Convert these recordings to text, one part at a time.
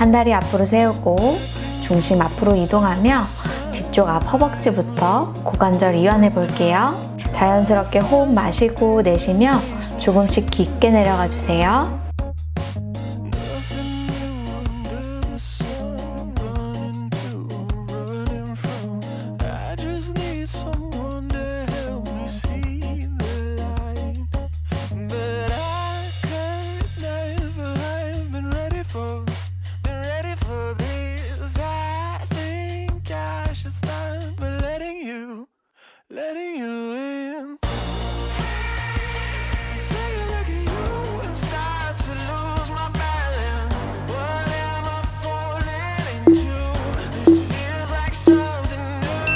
한 다리 앞으로 세우고 중심 앞으로 이동하며 뒤쪽 앞 허벅지부터 고관절 이완해 볼게요. 자연스럽게 호흡 마시고 내쉬며 조금씩 깊게 내려가 주세요. Letting you in. Take a look at you and start to lose my balance. What am I falling into? This feels like something new.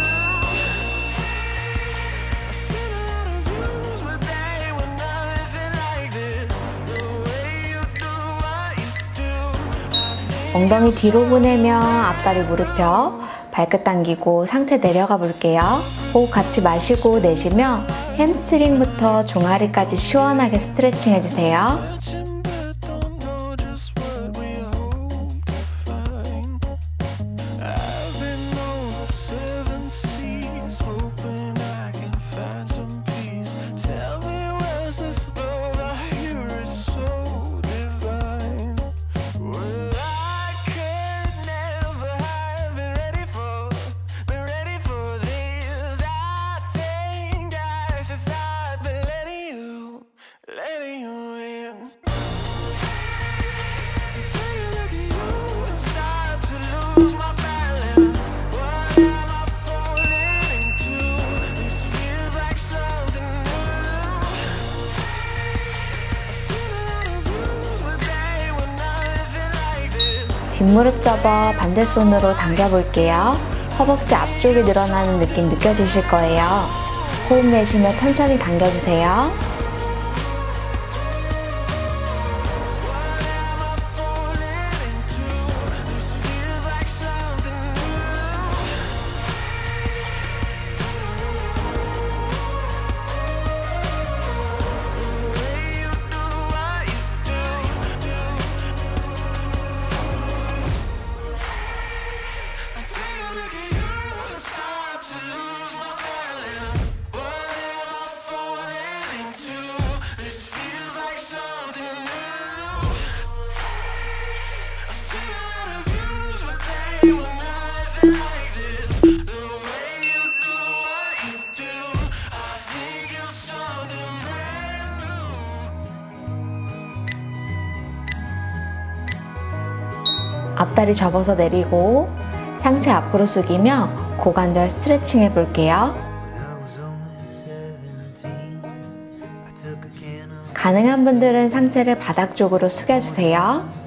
I've seen a lot of views, but they were nothing like this. The way you do what you do. 엉덩이 뒤로 보내며 앞다리 무릎 펴 발끝 당기고 상체 내려가 볼게요. 호흡 같이 마시고 내쉬며 햄스트링부터 종아리까지 시원하게 스트레칭 해주세요. 뒷무릎 접어 반대손으로 당겨볼게요. 허벅지 앞쪽이 늘어나는 느낌 느껴지실 거예요. 호흡 내쉬며 천천히 당겨주세요. 앞다리 접어서 내리고 상체 앞으로 숙이며 고관절 스트레칭 해볼게요. 가능한 분들은 상체를 바닥 쪽으로 숙여주세요.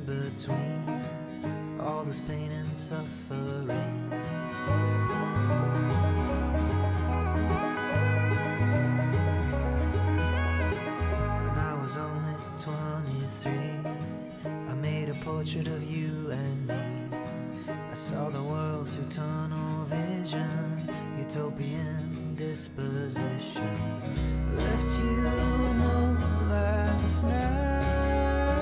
Portrait of you and me. I saw the world through tunnel vision, utopian disposition. Left you alone last night.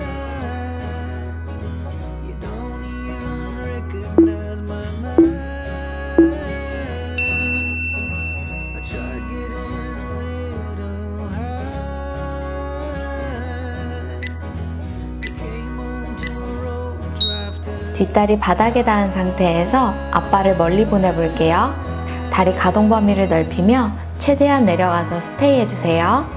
You don't even recognize my mind. I tried getting a little high. You came home to 뒷다리 바닥에 닿은 상태에서 앞발을 멀리 보내볼게요. 다리 가동 범위를 넓히며 최대한 내려가서 스테이 해주세요.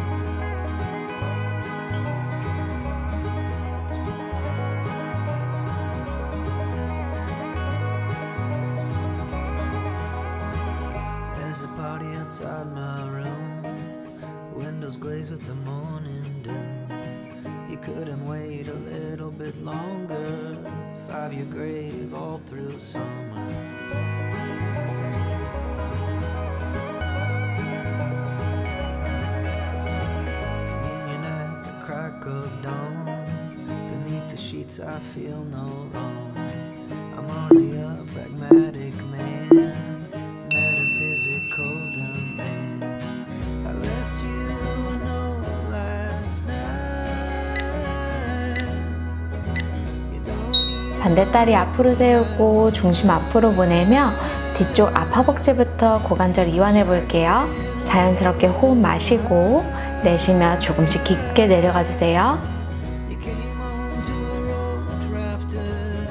There's a party outside my room. Windows glazed with the morning dew. You couldn't wait a little bit longer. 5-year grave all through summer. Communion at the crack of dawn. Beneath the sheets I feel no wrong. I'm only a pragmatic man, metaphysical demand. I left you a note last night. You don't even 반대다리 앞으로 세우고 중심 앞으로 보내며 뒤쪽 앞 허벅지부터 고관절 이완해 볼게요. 자연스럽게 호흡 마시고 내쉬며 조금씩 깊게 내려가 주세요. You came onto a road rafted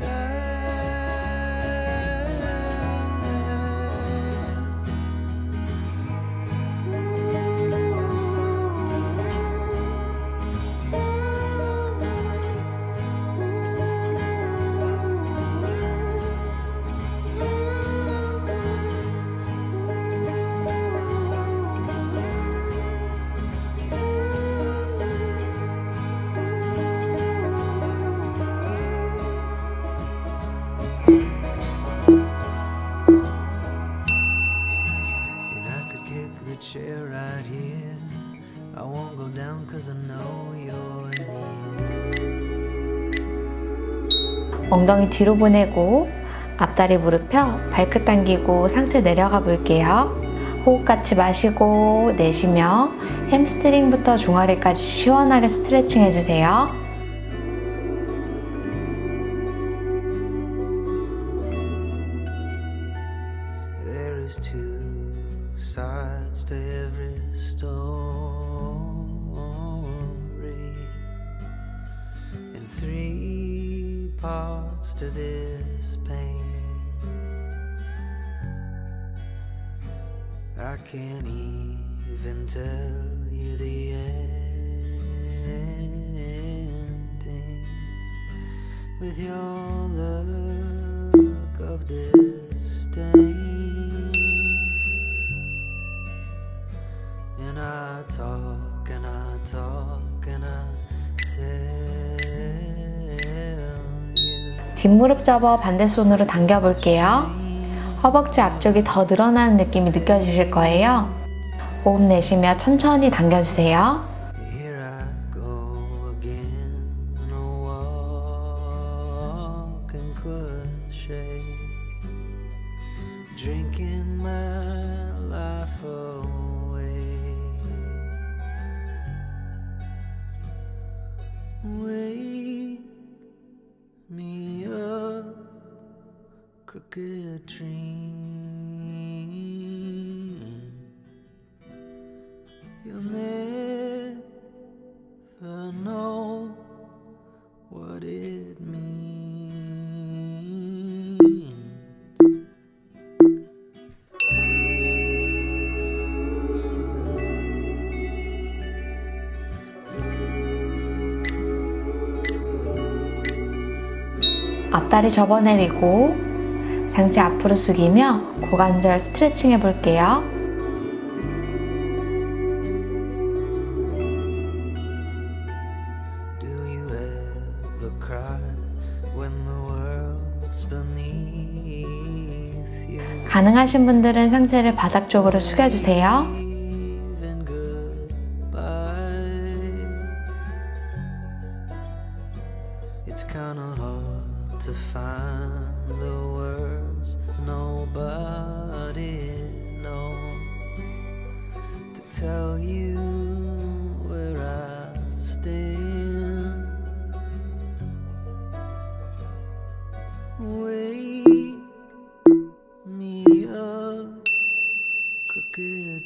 chair right here. I won't go down 'cause I know you're near. 엉덩이 뒤로 보내고 앞다리 무릎 펴 발끝 당기고 상체 내려가 볼게요. 호흡 같이 마시고 내쉬며 햄스트링부터 종아리까지 시원하게 스트레칭 해주세요. There is two sides to every story, and three parts to this pain. I can't even tell you the ending with your look of disdain. And I talk and I talk and I tell you. 뒷무릎 접어 반대손으로 당겨 볼게요. 허벅지 앞쪽이 더 늘어나는 느낌이 느껴지실 거예요. 호흡 내쉬며 천천히 당겨주세요. Here I go again, a walking cliche, drinking my life away. Wake me up, crooked dream. You'll never know what it means. 앞다리 접어내리고 상체 앞으로 숙이며 고관절 스트레칭 해볼게요. Do you ever cry when the world's beneath you? 가능하신 분들은 상체를 바닥 쪽으로 숙여주세요. Even goodbye. It's kinda hard to find the words nobody knows to tell you where I stand. Wake me up, crooked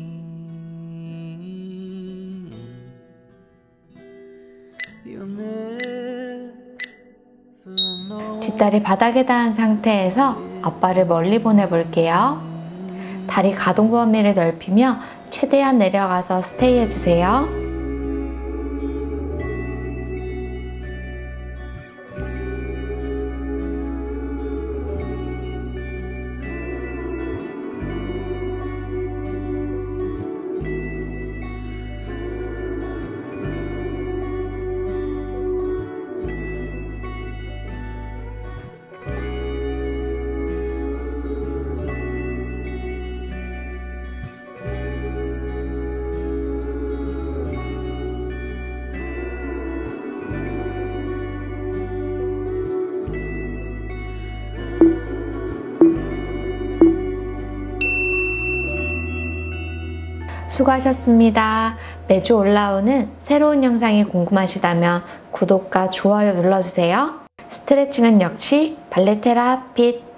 dream. You'll never know. 뒷다리 바닥에 닿은 상태에서 앞발을 멀리 보내볼게요. 다리 가동 범위를 넓히며 최대한 내려가서 스테이 해주세요. 수고하셨습니다. 매주 올라오는 새로운 영상이 궁금하시다면 구독과 좋아요 눌러주세요. 스트레칭은 역시 발레테라 핏.